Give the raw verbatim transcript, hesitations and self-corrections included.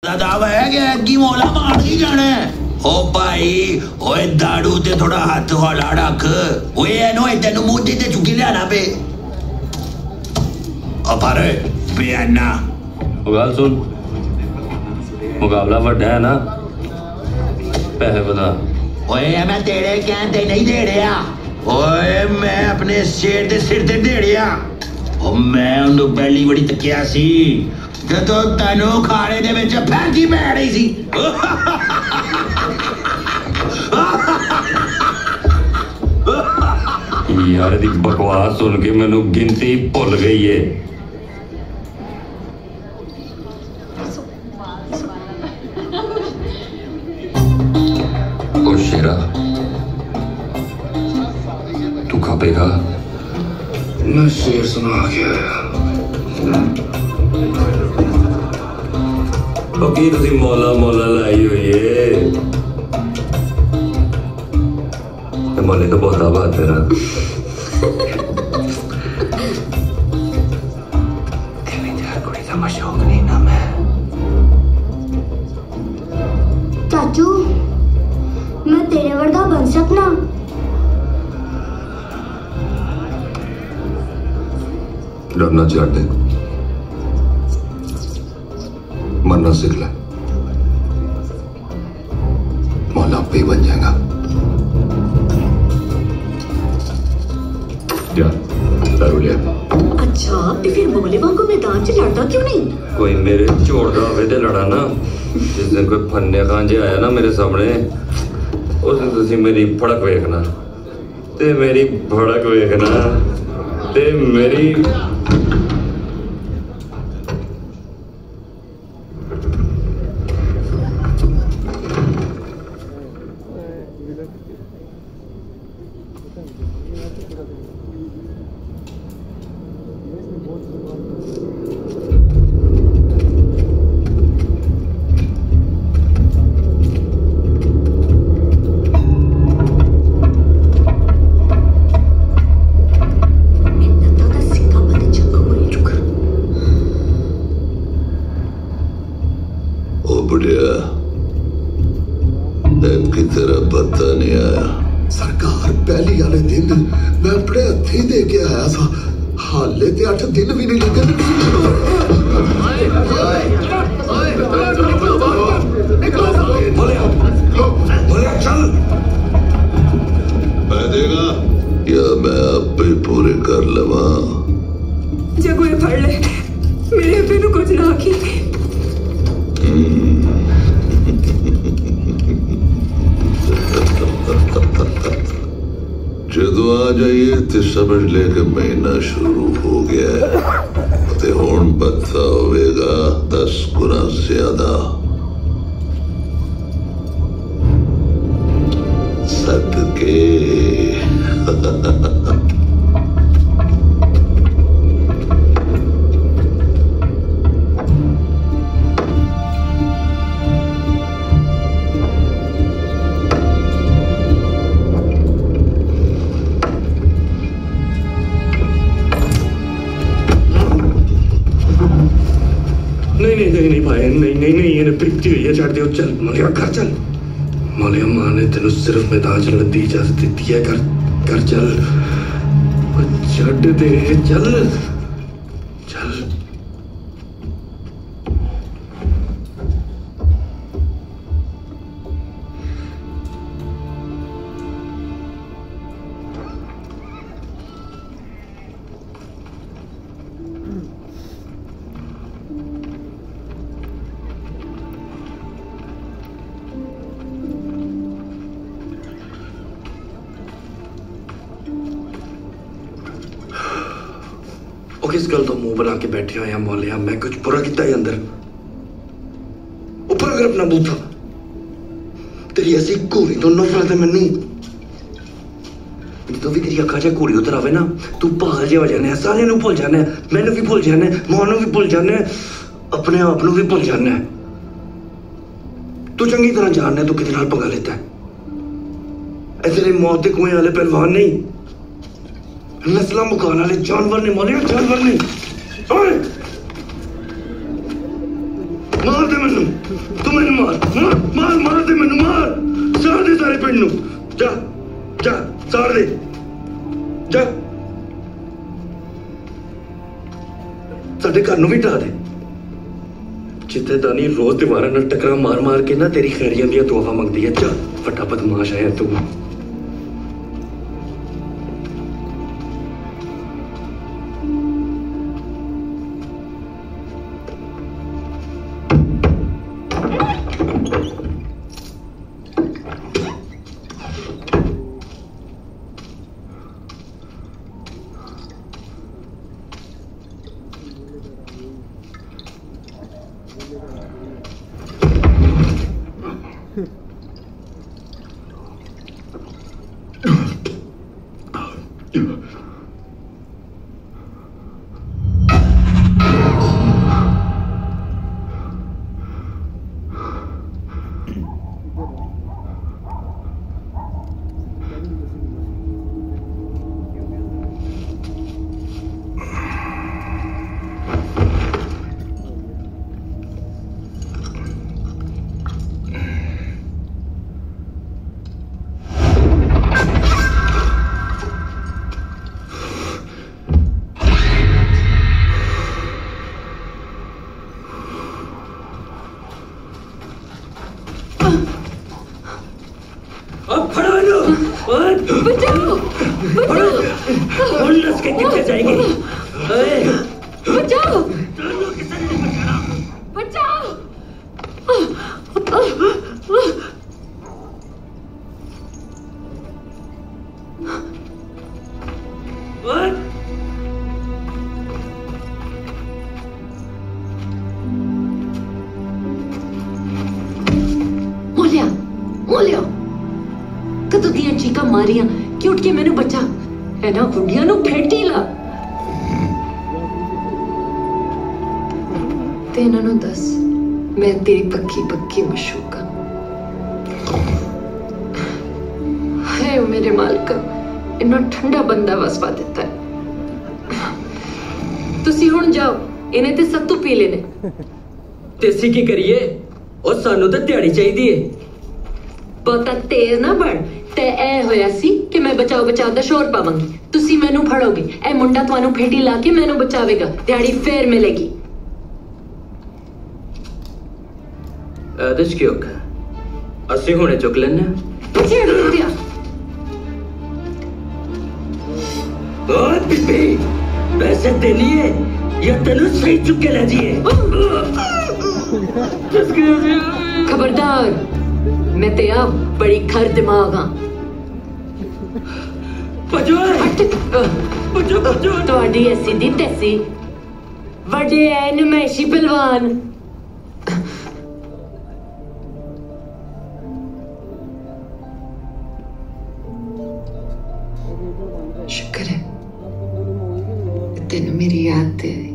दावा है कि की मौला मार ही जाना है। ओ भाई ओए दाड़ू ते थोड़ा हाथ हौला रख। ओए एनो तेन मुंह ते चुकी लियाना पे पर बेअना गल सुन, मुकाबला वड्डा है ना, पैसे बता। ओए मैं तेरे कहते नहीं दे रहा। ओए मैं अपने शेर दे सिर ते दे रहा। ओ मैं उन्हें पहली बड़ी तकिया सी जो तेनों खाने दे विच फैंकी पै रही सी। यार दी बकवास सुन के मैनू गिनती भुल गई है। ओ शेरा तू खापेगा? मैं शेर सुना के आया। की तुसी मौला मौला लाई हुई है। मौले तो बहुत आबाद है ना। शौक नहीं ना मैं। चाचू मैं तेरे वर्गा बन सकना? डरना छाड़ दे, मरना सीख ले, मौला पे ही बन जाएगा। जा दारू ले। अच्छा तो फिर मौले वांगू मैदान च लड़दा क्यों नहीं? कोई मेरे झोड़दा होवे ते लड़ा ना। जिस दिन कोई फन्ने खांजे आया ना मेरे सामने, उस दिन तुसी मेरी फड़क वेखना ते मेरी भड़क वेखना ते मेरी की तरह पता नहीं आया। सरकार पहली वाले दिन मैं अपने हथी दे के आया था, हाले ते अठ दिन भी नहीं लगे। चल मैं देगा या मैं आप ही पूरे कर लवा। जगो ये फड़ ले, मेरे पे नु कुछ ना आखी। जदों आ जाइए तो समझ ले कि महीना शुरू हो गया है ते हुण बदसा होवेगा दस गुना ज्यादा। सदके नहीं नहीं नहीं नहीं भाई नहीं नहीं नहीं इन्हें प्रीति हुई है। छड़ दियो, चल मौलिया घर चल। मौलिया मां ने तेन सिर्फ मैदान चलने की इजाजत दी है। कर कर चल, छड़ दे, चल चल। ਉਹ ਕਿਸ ਗੱਲ ਤੋਂ ਮੂੰਹ ਬਣਾ ਕੇ ਬੈਠੇ ਹੋਏ ਆ ਮੌਲਿਆ? ਮੈਂ ਕੁਝ ਬੁਰਾ ਕੀਤਾ ਹੀ ਅੰਦਰ? ਉੱਪਰ ਅਗਰ ਆਪਣਾ ਬੂਥਾ ਤੇਰੀ ਐਸੀ ਘੂਰੀ ਤੋਂ ਨਫ਼ਰਤ ਹੈ ਮੈਨੂੰ। ਜਦੋਂ ਵੀ ਤੇਰੀ ਅੱਖਾਂ 'ਚ ਘੂਰੀ ਉਤਰ ਆਵੇ ਨਾ, ਤੂੰ ਪਾਗਲ ਜਿਹਾ ਹੋ ਜਾਣਾ, ਸਾਰਿਆਂ ਨੂੰ ਭੁੱਲ ਜਾਣਾ, ਮੈਨੂੰ ਵੀ ਭੁੱਲ ਜਾਣਾ, ਮਾਂ ਨੂੰ ਵੀ ਭੁੱਲ ਜਾਣਾ, ਆਪਣੇ ਆਪ ਨੂੰ ਵੀ ਭੁੱਲ ਜਾਣਾ। ਤੂੰ ਚੰਗੀ ਤਰ੍ਹਾਂ ਜਾਣਦਾ ਤੂੰ ਕਿਹਦੇ ਨਾਲ ਪੰਗਾ ਲੈਤਾ। ਇਹ ਤੇਰੇ ਮੌਤ ਦੇ ਕੁਐਂ ਵਾਲੇ ਪਹਿਲਵਾਨ ਨਹੀਂ, नस्ल मुकाने वाले जानवर ने मौलिया, जानवर ने। मार दे मैनू। तू मैनू मार मार मार मार दे मैनू मार साड़ दे सारे पिंड नू जा जा साड़ दे जा साडे घर नू भी ढा दे जिथे दानी रोज दीवारां नाल टकरा मार मार के ना तेरी खैरियां दियां दुआवां मंगदी है। जा फटा बदमाश आया तू। की करिए और सानू तो दिहाड़ी चाहिए है। बहुता तेज ना बढ़ ते ए होया सी कि मैं बचाओ बचाओ दा शोर पावांगी तुसी मैनू फड़ोगे ए मुंडा तुहानू फेटी ला के मैनू बचावेगा दिहाड़ी फेर मिलेगी। आदेश की होगा असि हुणे चुक लेने छेड़ दिया ओ बीबी पैसे देनी है या तेनू सही चुके ला दिए। खबरदार मैं ते अब बड़ी खर दिमाग हाँ थोड़ी ऐसी दी तैसी वड्डे ऐ नमैशी पहलवान। शुक्र है तेन मेरी याद है।